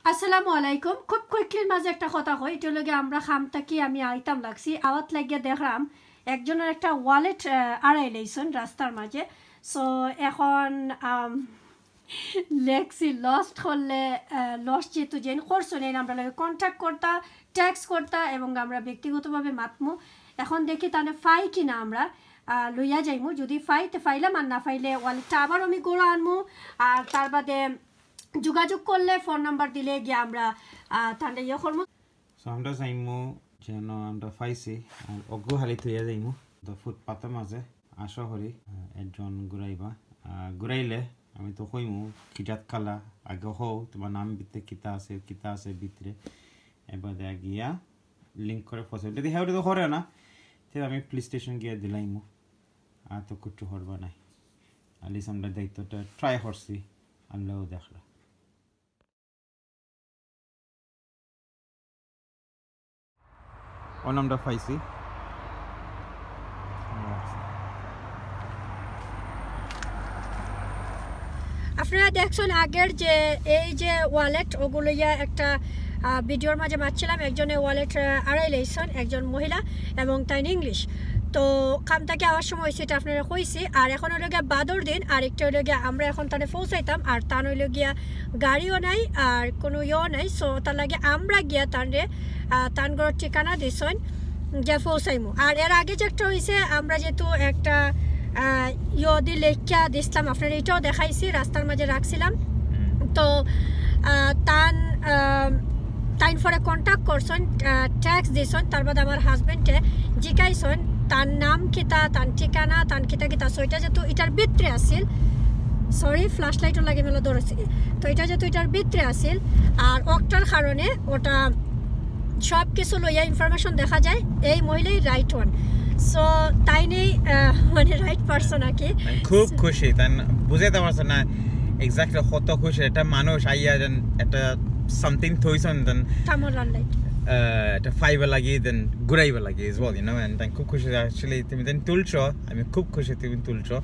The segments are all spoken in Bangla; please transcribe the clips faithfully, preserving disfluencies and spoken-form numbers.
আসসালামু আলাইকুম। খুব কুইকলির মাঝে একটা কথা কই, এটা লগে আমরা খামটা কি আমি আইতাম লাগছি আওয়াত লাগিয়ে দেখলাম একজনের একটা ওয়ালেট আড়াই লাইছেন রাস্তার মাঝে। সো এখন লেখছি লস্ট হলে লস্ট যেহেতু জেন করছো নেন আমরা লাগে কন্ট্যাক্ট করতা ট্যাক্স করতা এবং আমরা ব্যক্তিগতভাবে মাতমু। এখন দেখি তাহলে ফাই কিনা আমরা লইয়া যাইমু, যদি ফাইতে ফাইলাম আর না ফাইলে ওয়ালেটটা আবার আমি গোড়া আনমু। আর তার বাদে যোগাযোগ করলে ফোন নাম্বার দিলে গিয়ে আমরা তাহলে ইয়ে করবো। সো আমরা যাইমু যেন আমরা ফাইছি আর অগ্রু হালি থইয়া যাইমু তো ফুটপাতের মাঝে আশা করি একজন ঘুরাইবা। ঘুরাইলে আমি তো কইমু কিটাত খালা আগে হও তোমার নাম ভিতরে কিতা আছে কিতা আছে ভিতরে এবার দেয়া গিয়া লিঙ্ক করে ফসে যদি হ্যাঁ তো করে না তাহলে আমি পুলিশ স্টেশন গিয়ে দিলাইমু। আর তো কুটু হরবা নাই আলিস আমরা দায়িত্বটা ট্রাই করছি আনলেও দেখলা। ও নামটা পাইছি আপনারা দেখছেন আগের যে এই যে ওয়ালেট ওগুলো একটা ভিডিওর মাঝে মারছিলাম। একজনের ওয়ালেট আড়াই লাইছেন একজন মহিলা এবং তাই ইংলিশ। তো কাম থেকে আওয়ার সময় সেটা আপনারা কইছি। আর এখন হইল গিয়া বাদর দিন আর একটা হইল গিয়া আমরা এখন তানে পৌঁছাইতাম আর তান হইল গিয়া গাড়িও নাই আর কোনো ইয়েও নাই। সো তার লাগে আমরা গিয়া তানরে তানগড়ের ঠিকানা দিছেন যে পৌঁছাইমু। আর এর আগে যে একটা হয়েছে আমরা যেহেতু একটা ইয়দি লেখা দিছিলাম আপনারা এটাও দেখাইছি রাস্তার মাঝে রাখছিলাম। তো তান তাইন ফরে কন্ট্যাক্ট করছেন ট্যাক্স দিছেন তার বাদে আমার হাজবেন্ডে জিকাইছেন তার নাম কিতা তার ঠিকানা তার কিতা কিতা। সো এটা যেহেতু এটার ভিতরে আসিল সরি ফ্ল্যাশ লাইটও লাগে মেলা ধরেছি। তো এটা যেহেতু এটার ভিতরে আসিল আর ওটার কারণে ওটা সব কিছু লইয়া ইনফরমেশন দেখা যায় এই মহিলাই রাইট ওয়ান। সো তাই নেই মানে রাইট পারসন আর কি। খুব খুশি তাই বুঝাইতে পারছে না এক্স্যাক্টলি কত খুশি এটা মানুষ আইয়া একটা সামথিং থইছেন দেন তামরান লাইট এটা ফাইবার লাগি দেন ঘুরাইবা লাগি is well you know and খুব খুশি অ্যাকচুয়ালি তুমি দেন তুলছো আমি খুব খুশি তুমি তুলছো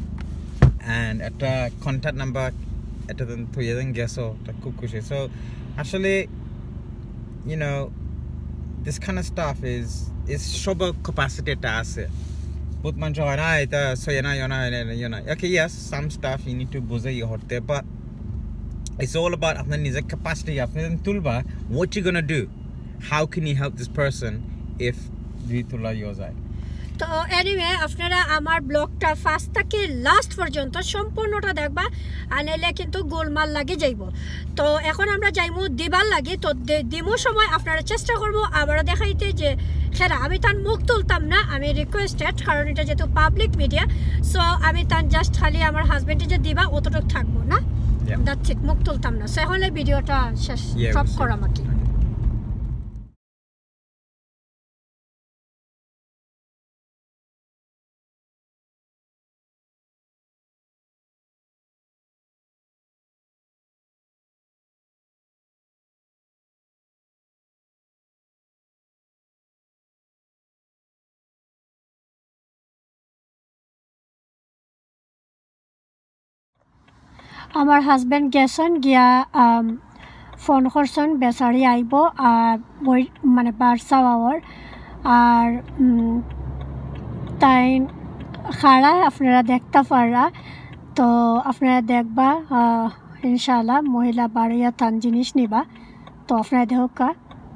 এন্ড একটা কন্ট্যাক্ট নাম্বার এটা দেন থইয়া দেন গেছো এটা খুব খুশি। সো আসলে you know this kind of stuff is is shoba capacity ta ase but man jo na eta so yana yana yana okay yes some stuff you need to buzai hote but it's all about apna nijer capacity apne tulba what you going to do how can you help this person if dui tula yozai। তো এনিওয়ে আপনারা আমার ব্লগটা ফার্স্ট থেকে লাস্ট পর্যন্ত সম্পূর্ণটা দেখবা আর নাইলে কিন্তু গোলমাল লাগে যাইব। তো এখন আমরা যাইমু দিবার লাগে তো দিমো সময় আপনারা চেষ্টা করবো আবার দেখাইতে যে খেরা আমি তার মুখ তুলতাম না আমি রিকোয়েস্টেড কারণ এটা যেহেতু পাবলিক মিডিয়া। সো আমি তার জাস্ট খালি আমার হাজবেন্ডে যে দিবা অতটুকু থাকবো না দ্যাটস ইট মুখ তুলতাম না। সো এখন ভিডিওটা শেষ সব করা আমাকে। আমার হাজবেন্ড গেছেন গিয়া ফোন করছেন বেচারি আইব আর বই মানে বারসা আওয়ার আর তাই খাড়া আপনারা দেখতে পারা। তো আপনারা দেখবা ইনশাআল্লাহ মহিলা বাড়িয়া তান জিনিস নিবা। তো আপনারা দেখা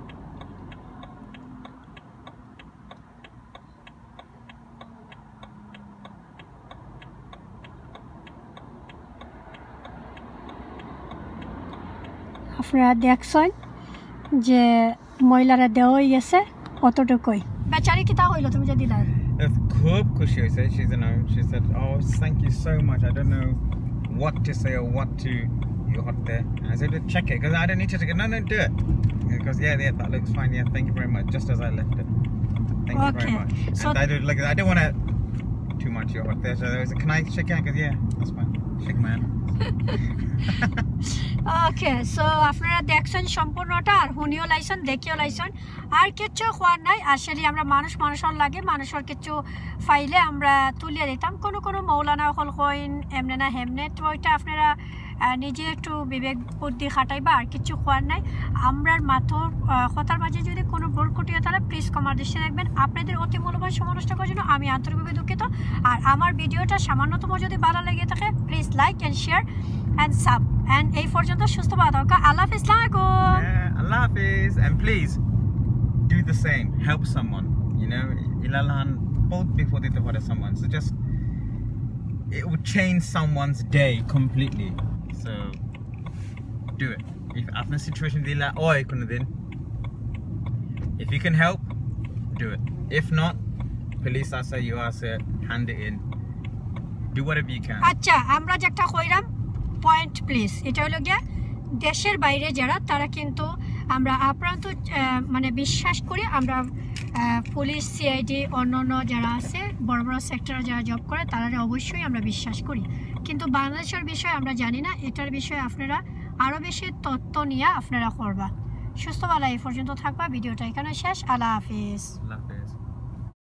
আপনারা দেখছেন যে মহিলারা দেওয়া হয়ে গেছে অতটুকুই। বেচারি কিতা হইল তুমি যে দিলা? খুব খুশি হয়েছে। She said, she said, oh thank you so much. I don't know what to say or what to you hot there. And I said, check it because I don't need to take it. No, no, do it. Because yeah, yeah, that looks fine. Yeah, thank you very much. Just as I left it. Thank okay. you very much. So and I don't like. I don't want to too much your hot there. So I was like, can I shake hand? Because yeah, that's fine. Shake my hand. Okay so আপনারা দেখছেন সম্পূর্ণটা আর শুনিও লাইছেন দেখিও লাইছেন আর কিচ্ছু হওয়ার নাই আসলে আমরা মানুষ মানুষের লাগে মানুষের কিছু ফাইলে আমরা তুলিয়ে দিতাম কোনো কোনো মৌলানা হল কইন এমনে না হেমনে তো ওইটা আপনারা নিজে একটু বিবেক বুদ্ধি খাটাইবা আর কিছু হওয়ার নাই আমরার মাথর কথার মাঝে যদি কোনো ভুল কুটিয়ে তাহলে প্লিজ কমার দৃষ্টি রাখবেন আপনাদের অতি মূল্যবান সময় নষ্ট করার জন্য আমি আন্তরিকভাবে দুঃখিত আর আমার ভিডিওটা সামান্যতম যদি ভালো লেগে থাকে please like and share and sub and এই পর্যন্ত সুস্থ ভালো থাকা আল্লাহ হাফিজ Allah Hafiz and please do the same, help someone, you know, ilalan both before they for someone, so just it would change someone's day completely, so do it. If after situation dila oy kuna din, if you can help, do it. If not, police asa you asa hand it in, do whatever you can. আচ্ছা আমরা যে একটা কইরাম পয়েন্ট প্লিজ এটা হলো গিয়া দেশের বাইরে যারা তারা কিন্তু আমরা আপ্রান্ত মানে বিশ্বাস করি আমরা পুলিশ সিআইডি অন্যান্য যারা আছে বড় বড় সেক্টরে যারা জব করে তারা অবশ্যই আমরা বিশ্বাস করি কিন্তু বাংলাদেশের বিষয়ে আমরা জানি না এটার বিষয়ে আপনারা আরও বেশি তথ্য নিয়ে আপনারা করবা সুস্থ ভালো এই পর্যন্ত থাকবা ভিডিওটা এখানে শেষ আল্লাহ হাফিজ।